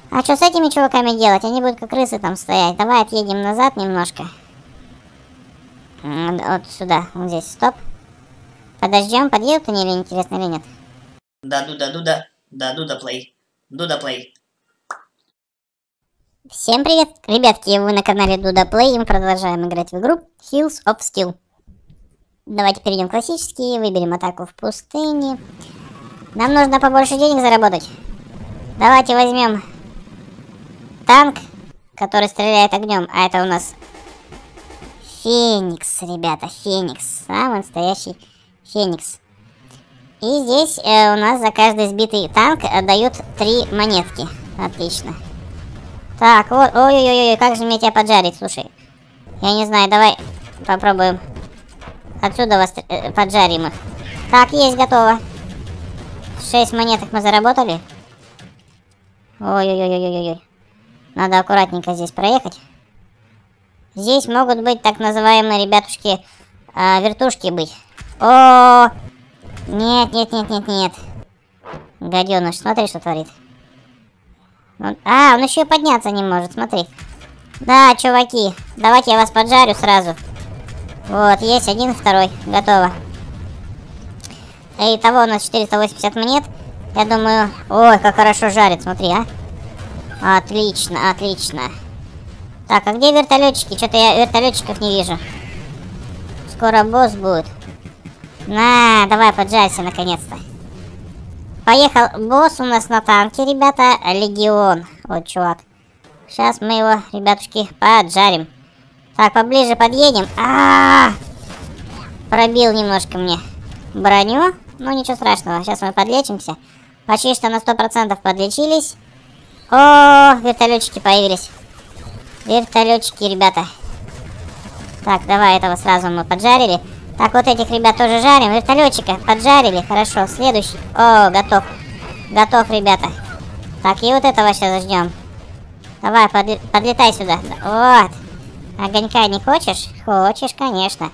А что с этими чуваками делать? Они будут как крысы там стоять. Давай отъедем назад немножко. Вот сюда, вот здесь, стоп. Подождем, подъедут они или интересно или нет? Да, Дуда плей. Дуда плей. Всем привет, ребятки, вы на канале Дуда Плей, и мы продолжаем играть в игру Hills of Steel. Давайте перейдем в классический, выберем атаку в пустыне. Нам нужно побольше денег заработать. Давайте возьмем танк, который стреляет огнем, а это у нас Феникс, ребята, Феникс, самый настоящий Феникс. И здесь у нас за каждый сбитый танк дают 3 монетки. Отлично. Так, вот, ой-ой-ой, как же мне тебя поджарить, слушай. Я не знаю, давай попробуем. Отсюда вас поджарим их. Так, есть, готово. 6 монеток мы заработали. Ой-ой-ой-ой-ой. Надо аккуратненько здесь проехать. Здесь могут быть так называемые, ребятушки, вертушки быть. О, нет, нет, нет, нет, нет. Гаденыш, смотри, что творит. Он еще и подняться не может, смотри. Да, чуваки, давайте я вас поджарю сразу. Вот, есть один, второй, готово. Итого у нас 480 монет. Я думаю, ой, как хорошо жарит, смотри, а. Отлично, отлично. Так, а где вертолетчики? Что-то я вертолетчиков не вижу. Скоро босс будет. На, давай поджарься наконец-то. Поехал босс у нас на танке, ребята, Легион. Вот, чувак. Сейчас мы его, ребятушки, поджарим. Так, поближе подъедем. Пробил немножко мне броню. Ну, ничего страшного, сейчас мы подлечимся. Почти что на 100% подлечились. О, вертолетчики появились. Вертолетчики, ребята. Так, давай этого сразу мы поджарили. Так, вот этих ребят тоже жарим. Вертолетчика поджарили. Хорошо, следующий. О, готов. Готов, ребята. Так, и вот этого сейчас ждем. Давай, подлетай сюда. Вот. Огонька не хочешь? Хочешь, конечно.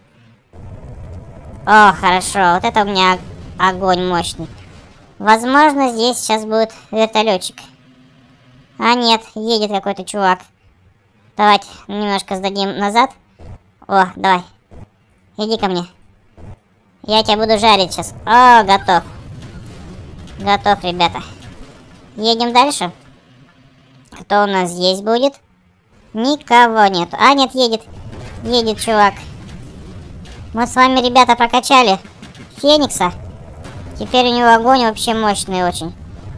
О, хорошо. Вот это у меня огонь мощный. Возможно, здесь сейчас будет вертолетчик. А нет, едет какой-то чувак. Давайте немножко сдадим назад. О, давай. Иди ко мне. Я тебя буду жарить сейчас. О, готов. Готов, ребята. Едем дальше. Кто у нас здесь будет? Никого нет. А, нет, едет. Едет чувак. Мы с вами, ребята, прокачали Феникса. Теперь у него огонь вообще мощный очень.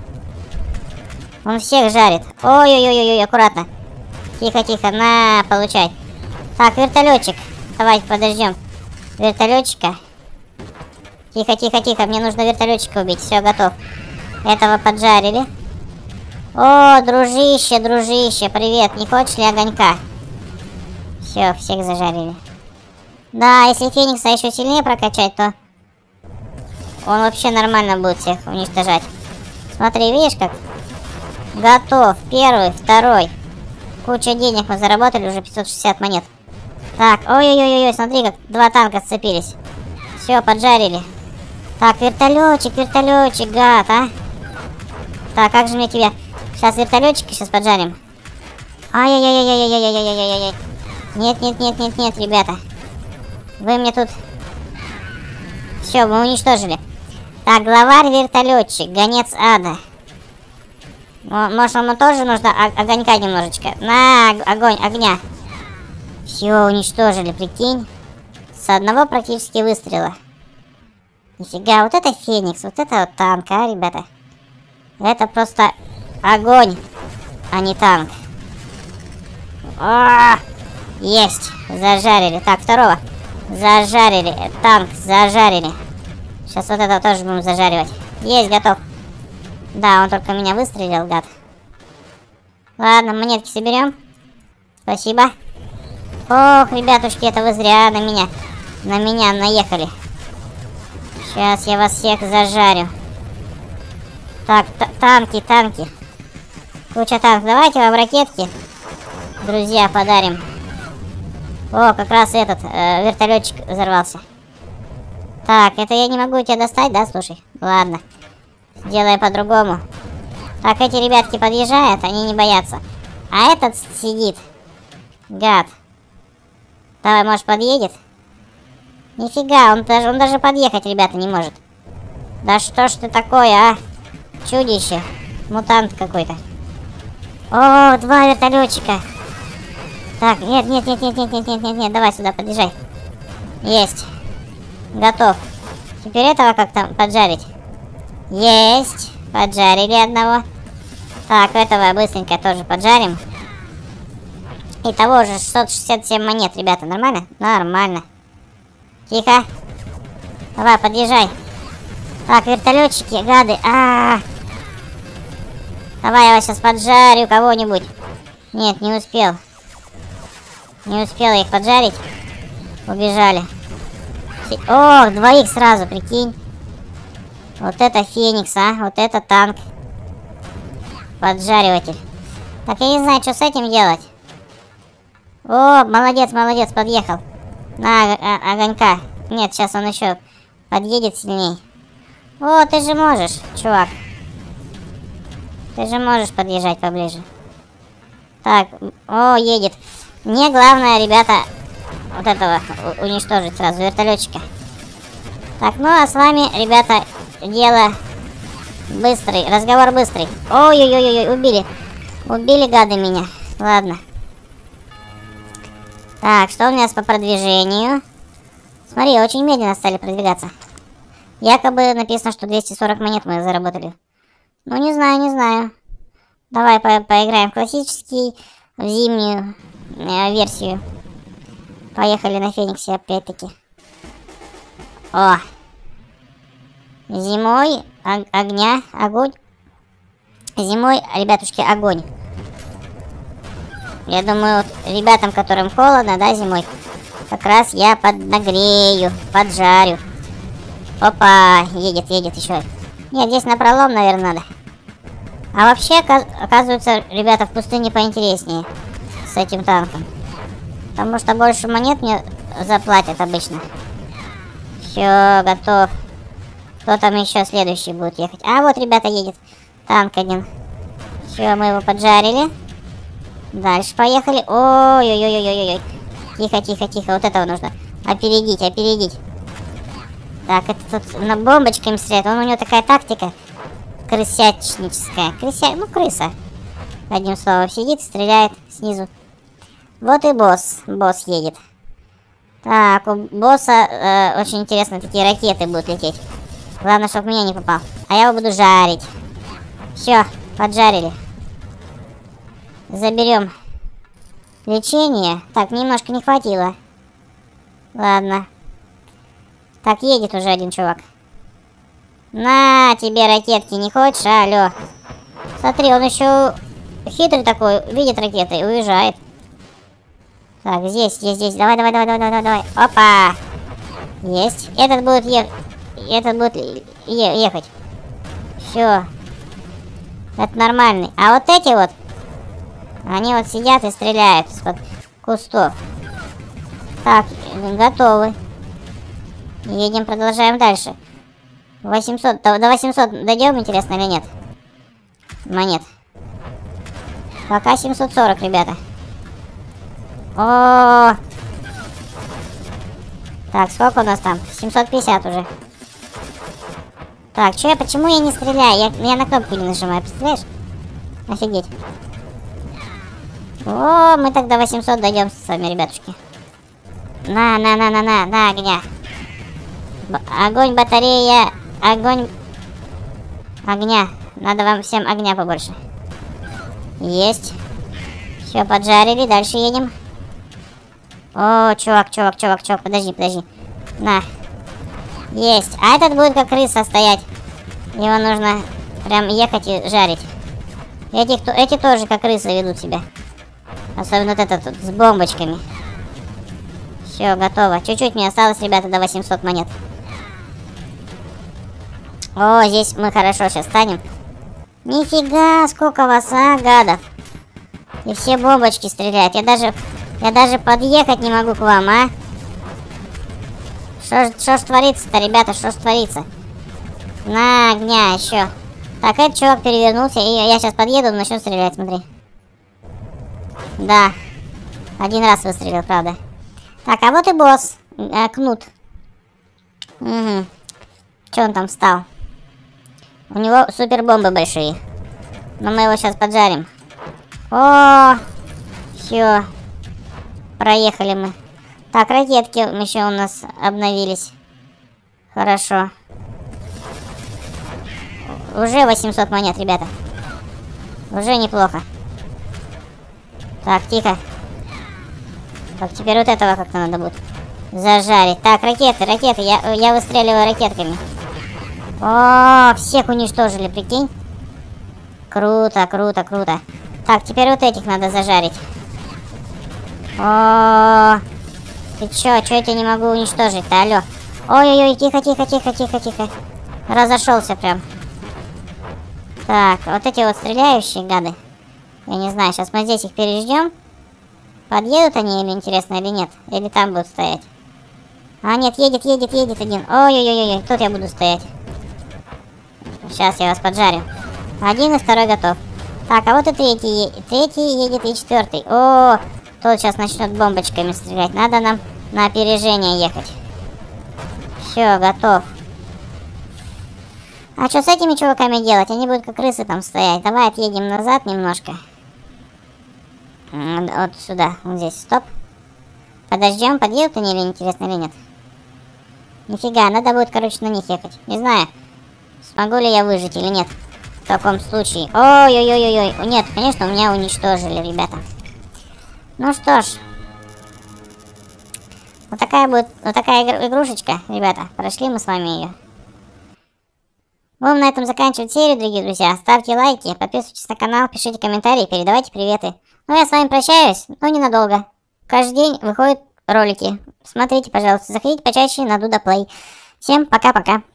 Он всех жарит. Ой-ой-ой-ой, аккуратно. Тихо-тихо, на, получай. Так, вертолетчик. Давайте подождем вертолетчика. Тихо-тихо-тихо, мне нужно вертолетчика убить. Все, готов. Этого поджарили. О, дружище, дружище, привет. Не хочешь ли огонька? Все, всех зажарили. Да, если Феникса еще сильнее прокачать, то он вообще нормально будет всех уничтожать. Смотри, видишь как? Готов. Первый, второй. Куча денег мы заработали, уже 560 монет. Так, ой-ой-ой, смотри, как 2 танка сцепились. Все, поджарили. Так, вертолетчик, гад, а? Так, как же мне тебя... Сейчас вертолетчика сейчас поджарим. Ай-яй-яй-яй-яй-яй-яй-яй-яй-яй. Нет, нет, нет, нет, нет, ребята. Вы мне тут... Все, мы уничтожили. Так, главарь вертолетчик, гонец ада. Может, ему тоже нужно огонька немножечко. На, огонь, огня. Все, уничтожили, прикинь. С одного практически выстрела. Нифига, вот это Феникс, вот это вот танк, а, ребята. Это просто огонь, а не танк. Есть, зажарили. Так, второго. Зажарили, танк, зажарили. Сейчас вот этого тоже будем зажаривать. Есть, готов. Да, он только меня выстрелил, гад. Ладно, монетки соберем. Спасибо. Ох, ребятушки, это вы зря на меня наехали. Сейчас я вас всех зажарю. Так, танки. Куча танков. Давайте вам ракетки, друзья, подарим. О, как раз этот вертолетчик взорвался. Так, это я не могу тебя достать, да, слушай? Ладно. Сделаем по-другому. Так, эти ребятки подъезжают, они не боятся. А этот сидит. Гад. Давай, может, подъедет? Нифига, он даже подъехать, ребята, не может. Да что ж ты такое, а? Чудище. Мутант какой-то. О, 2 вертолетчика. Так, нет, давай сюда, подъезжай. Есть. Готов. Теперь этого как-то поджарить. Есть. Поджарили одного. Так, этого быстренько тоже поджарим. Итого уже 667 монет, ребята. Нормально? Нормально. Тихо. Давай, подъезжай. Так, вертолетчики, гады. Давай, я вас сейчас поджарю кого-нибудь. Нет, не успел. Не успела их поджарить. Убежали. О, 2 сразу, прикинь. Вот это Феникс, а. Вот это танк. Поджариватель. Так, я не знаю, что с этим делать. О, молодец, подъехал. На, огонька. Нет, сейчас он еще подъедет сильней. О, ты же можешь, чувак. Ты же можешь подъезжать поближе. Так, о, едет. Мне главное, ребята, вот этого уничтожить сразу, вертолетчика. Так, ну а с вами, ребята, дело быстрый, разговор быстрый. Ой-ой-ой, убили. Убили гады меня. Ладно. Так, что у нас по продвижению? Смотри, очень медленно стали продвигаться. Якобы написано, что 240 монет мы заработали. Ну, не знаю. Давай поиграем в классический, в зимнюю версию. Поехали на Фениксе опять-таки. О! Зимой огонь. Зимой, ребятушки, огонь. Я думаю, вот ребятам, которым холодно, да, зимой, как раз я поднагрею, поджарю. Опа, едет еще. Нет, здесь напролом, наверное, надо. А вообще, оказывается, ребята, в пустыне поинтереснее с этим танком. Потому что больше монет мне заплатят обычно. Все, готов. Кто там еще следующий будет ехать? А вот, ребята, едет танк один. Все, мы его поджарили. Дальше поехали. Ой-ой-ой-ой-ой. Тихо. Вот этого нужно опередить. Так, это тут на бомбочками стреляет. У него такая тактика крысячническая. Ну, крыса. Одним словом, сидит, стреляет снизу. Вот и босс. Босс едет. Так, у босса очень интересно, такие ракеты будут лететь. Главное, чтобы в меня не попал. А я его буду жарить. Все, поджарили. Заберем лечение. Так, немножко не хватило. Ладно. Так, едет уже один чувак. На тебе ракетки, не хочешь? Алло. Смотри, он еще хитрый такой, видит ракеты и уезжает. Так, здесь. Давай. Опа. Есть. Этот будет ехать. Все. Это нормальный. А вот эти вот, они вот сидят и стреляют из-под кустов. Так, готовы. Едем, продолжаем дальше. 800, до 800 дойдем, интересно, или нет? Монет. Пока 740, ребята. О! Так, сколько у нас там? 750 уже. Так, почему я не стреляю? Я на кнопку не нажимаю, представляешь? Офигеть. О, мы тогда 800 дойдем с вами, ребятушки. На огня. Огонь, батарея, огонь. Огня. Надо вам всем огня побольше. Есть. Все, поджарили, дальше едем. О, чувак, подожди. На. Есть. А этот будет как крыса стоять. Его нужно прям ехать и жарить. Эти тоже как крысы ведут себя. Особенно вот этот тут с бомбочками. Все, готово. Чуть-чуть мне осталось, ребята, до 800 монет. О, здесь мы хорошо сейчас станем. Нифига, сколько вас, гадов. И все бомбочки стреляют. Я даже подъехать не могу к вам, а? Что ж творится-то, ребята, что ж творится? На огня еще. Так, этот чувак перевернулся, и я сейчас подъеду, он начнет стрелять, смотри. Да. Один раз выстрелил, правда. Так, а вот и босс. Кнут. Угу. Че он там встал? У него супер бомбы большие. Но мы его сейчас поджарим. О, все. Проехали мы. Так, ракетки еще у нас обновились. Хорошо. Уже 800 монет, ребята. Уже неплохо. Так, тихо. Так, теперь вот этого как-то надо будет зажарить. Так, ракеты. Я выстреливаю ракетками. О, всех уничтожили, прикинь. Круто. Так, теперь вот этих надо зажарить. О, ты чё я тебя не могу уничтожить-то, алло. Ой-ой-ой, тихо. Разошелся прям. Так, вот эти вот стреляющие гады. Я не знаю, сейчас мы здесь их переждем. Подъедут они или интересно, или нет? Или там будут стоять? А, нет, едет один. Ой-ой-ой, тут я буду стоять. Сейчас я вас поджарю. Один и второй готов. Так, а вот и третий едет и четвертый. О, тот сейчас начнет бомбочками стрелять. Надо нам на опережение ехать. Все, готов. А что с этими чуваками делать? Они будут как крысы там стоять. Давай отъедем назад немножко. Вот сюда, вот здесь, стоп. Подождем, подъедут они или интересно, или нет? Нифига, надо будет, короче, на них ехать. Не знаю, смогу ли я выжить или нет. В таком случае. Ой-ой-ой-ой. Нет, конечно, меня уничтожили, ребята. Ну что ж. Вот такая игрушечка, ребята. Прошли мы с вами ее. Будем на этом заканчивать серию, дорогие друзья. Ставьте лайки, подписывайтесь на канал, пишите комментарии, передавайте приветы. Ну, я с вами прощаюсь, но ненадолго. Каждый день выходят ролики. Смотрите, пожалуйста, заходите почаще на Дуда Плей. Всем пока-пока.